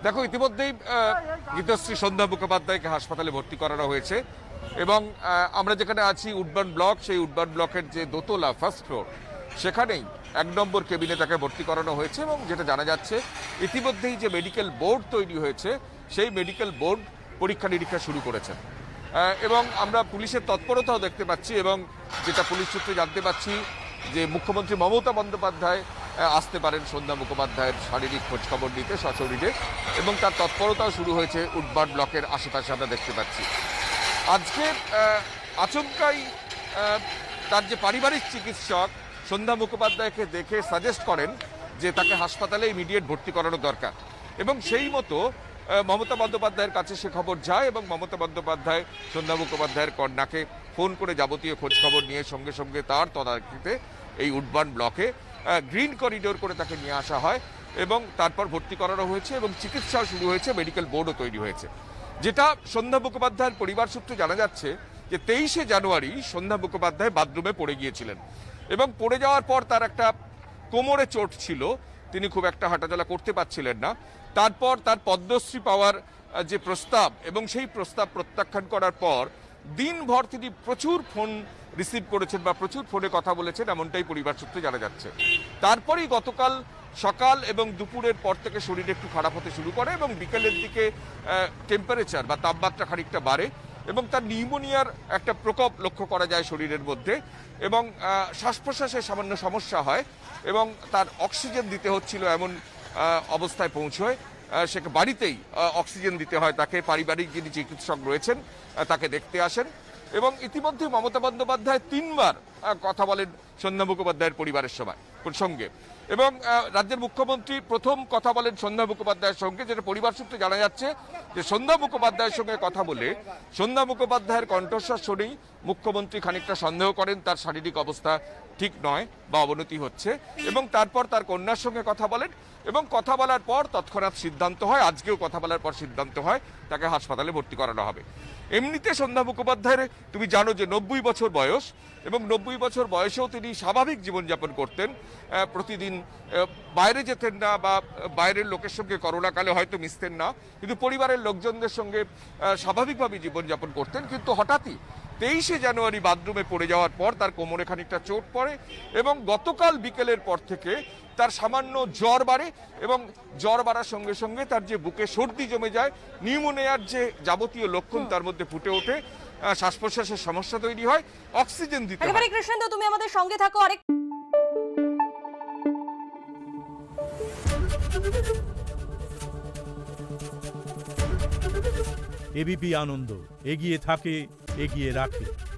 দেখো, ইতিমধ্যেই গীতশ্রী সন্ধ্যা মুখোপাধ্যায়কে হাসপাতালে ভর্তি করানো হয়েছে এবং আমরা যেখানে আছি উডবার্ন ব্লক, সেই উডবার্ন ব্লকের যে দোতলা ফার্স্ট ফ্লোর, সেখানেই 1 নম্বর কেবিনে তাকে ভর্তি করানো হয়েছে। এবং যেটা জানা যাচ্ছে, ইতিমধ্যেই যে মেডিকেল বোর্ড তৈরি হয়েছে, সেই মেডিকেল বোর্ড পরীক্ষা নিরীক্ষা শুরু করেছেন এবং আমরা পুলিশের তৎপরতাও দেখতে পাচ্ছি। এবং যেটা পুলিশ সূত্রে জানতে পাচ্ছি যে মুখ্যমন্ত্রী মমতা বন্দ্যোপাধ্যায় আসতে পারেন সন্ধ্যা মুখোপাধ্যায়ের শারীরিক খোঁজখবর নিতে সশরীরে, এবং তার তৎপরতাও শুরু হয়েছে উডবার্ন ব্লকের আশেপাশে আমরা দেখতে পাচ্ছি। আজকে আচমকাই তার যে পারিবারিক চিকিৎসক সন্ধ্যা মুখোপাধ্যায়কে দেখে সাজেস্ট করেন যে তাকে হাসপাতালে ইমিডিয়েট ভর্তি করানো দরকার, এবং সেই মতো মমতা বন্দ্যোপাধ্যায়ের কাছে সে খবর যায় এবং মমতা বন্দ্যোপাধ্যায় সন্ধ্যা মুখোপাধ্যায়ের কন্যাকে ফোন করে যাবতীয় খোঁজখবর নিয়ে সঙ্গে সঙ্গে তার তদারকিতে এই উডবার্ন ব্লকে গ্রিন করিডোর করে তাকে নিয়ে আসা হয় এবং তারপর ভর্তি করানো হয়েছে এবং চিকিৎসাও শুরু হয়েছে, মেডিকেল বোর্ডও তৈরি হয়েছে। যেটা সন্ধ্যা মুখোপাধ্যায়ের পরিবার সূত্রে জানা যাচ্ছে যে 23শে জানুয়ারি সন্ধ্যা মুখোপাধ্যায় বাথরুমে পড়ে গিয়েছিলেন এবং পড়ে যাওয়ার পর তার একটা কোমরে চোট ছিল, তিনি খুব একটা হাঁটাচলা করতে পারছিলেন না। তারপর তার পদ্মশ্রী পাওয়ার যে প্রস্তাব, এবং সেই প্রস্তাব প্রত্যাখ্যান করার পর দিনভর তিনি প্রচুর ফোন রিসিভ করেছেন বা প্রচুর ফোনে কথা বলেছেন, এমনটাই পরিবার সূত্রে জানা যাচ্ছে। তারপরেই গতকাল সকাল এবং দুপুরের পর থেকে শরীর একটু খারাপ হতে শুরু করে এবং বিকেলের দিকে টেম্পারেচার বা তাপমাত্রা খানিকটা বাড়ে এবং তার নিউমোনিয়ার একটা প্রকোপ লক্ষ্য করা যায় শরীরের মধ্যে, এবং শ্বাস প্রশ্বাসের সামান্য সমস্যা হয় এবং তার অক্সিজেন দিতে হচ্ছিল এমন অবস্থায় পৌঁছয়। সে বাড়িতেই অক্সিজেন দিতে হয় তাকে, পারিবারিক যিনি চিকিৎসক রয়েছেন তাকে দেখতে আসেন এবং ইতিমধ্যে মমতা বন্দ্যোপাধ্যায় 3বার কথা বলেন সন্ধ্যা মুখোপাধ্যায়ের পরিবারের সঙ্গে এবং রাজ্যের মুখ্যমন্ত্রী প্রথম কথা বলেন সন্ধ্যা মুখোপাধ্যায়ের সঙ্গে, যেটা পরিবার সূত্রে জানা যাচ্ছে যে সন্ধ্যা মুখোপাধ্যায়ের সঙ্গে কথা বলে সন্ধ্যা মুখোপাধ্যায়ের কণ্ঠস্বর শুনেই মুখ্যমন্ত্রী খানিকটা সন্দেহ করেন তার শারীরিক অবস্থা ঠিক নয় বা অবনতি হচ্ছে, এবং তারপর তার কন্যার সঙ্গে কথা বলেন এবং কথা বলার পর তৎক্ষণাৎ সিদ্ধান্ত হয়, আজকেও কথা বলার পর সিদ্ধান্ত হয় তাকে হাসপাতালে ভর্তি করানো হবে। এমনিতে সন্ধ্যা মুখোপাধ্যায়ের তুমি জানো যে 90 বছর বয়স এবং 90 বছর বয়সেও তিনি স্বাভাবিক জীবনযাপন করতেন, প্রতিদিন বাইরে যেতেন না বা বাইরের লোকের সঙ্গে করোনাকালে হয়তো মিশতেন না, কিন্তু পরিবারের লোকজনদের সঙ্গে স্বাভাবিকভাবে জীবনযাপন করতেন। কিন্তু হঠাৎই 23শে জানুয়ারি বাথরুমে পড়ে যাওয়ার পর তার কোমরে খানিকটা চোট পড়ে এবং গতকাল বিকেলের পর থেকে তার সামান্য জ্বর বাড়ে এবং জ্বর বাড়ার সঙ্গে সঙ্গে তার যে বুকে সর্দি জমে যায়, নিউমোনিয়ার যে যাবতীয় লক্ষণ তার মধ্যে ফুটে ওঠে, শ্বাস প্রশ্বাসের সমস্যা তৈরি হয়, অক্সিজেন দিতে হয়। একেবারে কৃষ্ণেন্দু, তুমি আমাদের সঙ্গে থাকো। আরেক এবিপি আনন্দ এগিয়ে থাকে, এগিয়ে রাখে।